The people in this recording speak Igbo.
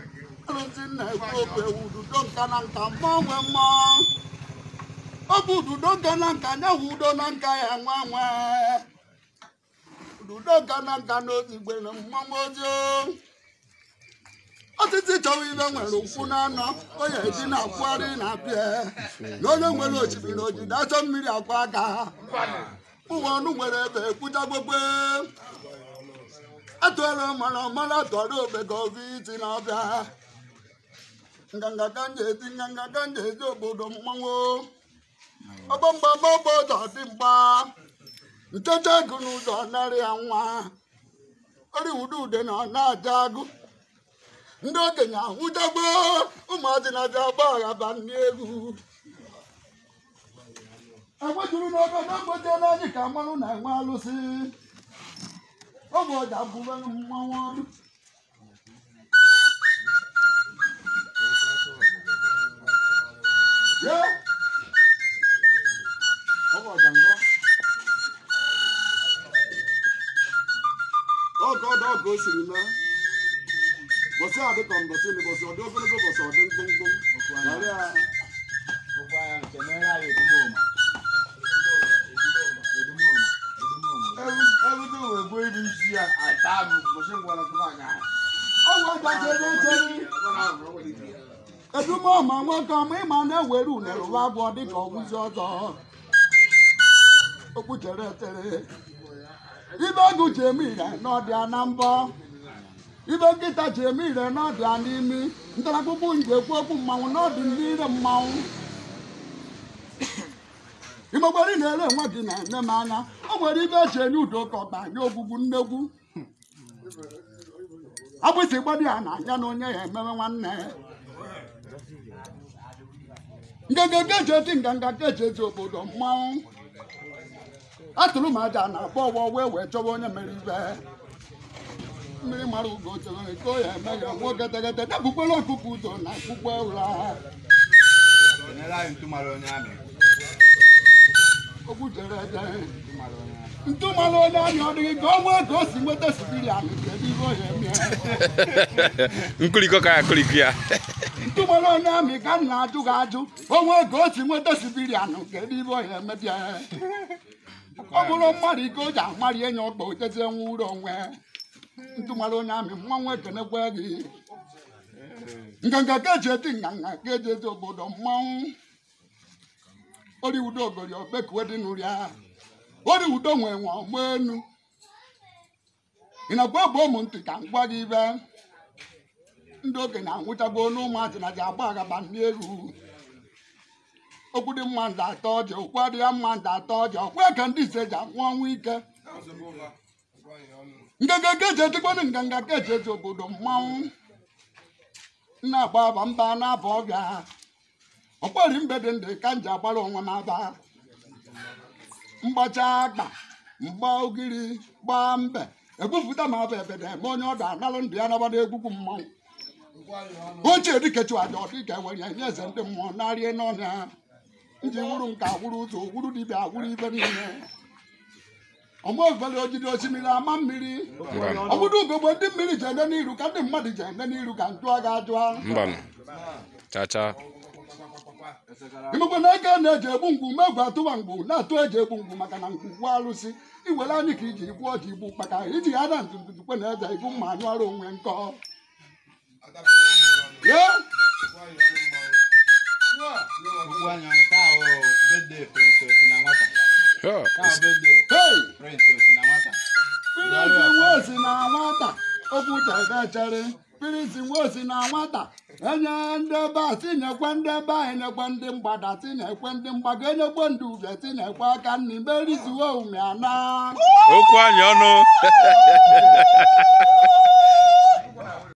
Ududonka Nanka mwa Ududonka Nanka na Ududonka ya nwa Ududonka Nanka no zigbe na mmamojo Otiti chowi ibe nwere okwu na anọ onye ji na akwari na bịa n'onye nwere ochibi na oji dacho mmiri akwa aka ụwa ọnụ nwere ebe ekwuta gbogbe atụọla mara tọrọ obego viti na ọbịa nganga kanje ezi obodo mmanwụ ọgbọmgba ọgbọdọ dị mgba nchecha ego n'ụzọ narị ya nwa ori ude na ọ na-aja agụ ndị okenye ahụjagbo ụmụazị na-aja agba aghaba ndị egwu agbajuru n'obodo mgboje n'anyị ka mmanụ na-enwe alụsị ọ bụ ọja bụrụ mmanwụ ọrụ ọgọ siri mee bọsị adị ka mbọsị ni bọsị ọdị ogologo bọsị ọdị mkpụmkpụ narị a everything will go in this year. I thought bọsị ngwara tụwa anya ọgwụ ọjọọ chere edume ọma nwoke ọma ịma na-ewere unere ụwa abụọ dịka ọgwụzi ọzọ okwu chere echere ibe agụ ji eme ire n'ọdịa na mbọ ibe nkịta ji eme ire n'ọdịa n'imi ntarakpụkpụ nje ekwu okwu mmanwụ n'ọdị ndị ire mmanwụ imegberi na-ere nwa gị na-eme m anya o nwere ibe eji enye udo ka ọba nye ogbugbu nnegwu agbịsị gbadi ya na anya na onye ya emewe nwanne nganga keji ezi obodo mmanwụ atụrụ m aja na akpọ ọgbọ wee chọwa onye mere ibe mmiri mara ugo chere ka o ya emeghe nwoke tegete debukpere ọkụkọ udo na akpụkpọ ụra okwu chere echere ntụmara onye amị ọ dịghị ka ọ nwee ka o si nweta sibirian kedu ihe o ya eme nkuliko ka ya kuliko ya ntụmara onye amị ka m na-ajụ gị ajụ o nwee ka o si nweta sibirian kedu ihe o ya eme bịa ọ bụrụ mmadụ ike o ji amarị enye ọgba otezie nwa uru onwe ntụmara onye amị mmanwụ ekenekwe gị nganga keji eti nganga keji ezi obodo mmanwụ ori udo ogori obekuwe dị n'ụrị a ori udo nwee nwe ọgba enu ị na-agwa gbuo ụmụ ntị ka m gwa gị ibe ndị okenye anwụchagbo n'ụmụazị na ji agba agaba ndị egwu okwu dị mma ndị atọ ọjọọ okwu adịghị mma ndị atọ ọjọọ okwu ka ndị ise ji anwụ ọnwụ ike nganga keji etikwanụ nganga keji ezi obodo mmanwụ na-agba aba mba na-aba ọbịa ọkpọri mbe dị ndị ka m ji agbara onwe m aba mgbacha akpa mgba ogiri gbaa mbe egbupụta m aba ebede eme onye ọdụ analụ ndụ ya nabada egwugwu mmanwụ ochie dikechu aja ọ dịka ewere nye eze ndị mmụọ narịa n'ọnya nji wuru nka wuru ụzọ wuru dibịa wuru ibe niile ọmụ ovele ojide osimiri ama mmiri ọbụdụ ugogbe ndị mmiri ji ende n'iru ka ndị mmadụ ji ende n'iru ka ntụa ga-ajụa imekwe na ego na-eji egbu mgbu megwu atụwa mgbu na-atụ eji egbu mgbu maka na mgbu alụsị iwere anyị ka iji igbu ọji igbu maka iji ya na ntụtụkwe na eze ibu mma anyụ ọrụ onwe nkọ Pirisi na nwata okwu chere pirisi nwosi na nwata enye ndị ebe a tinyekwe ndị ebe a enyekwe ndị mgbada tinyekwe ndị mgbago enyekwe ndị ubie tinyekwe aka nni merizuo ume ana okwu anyị ọnụ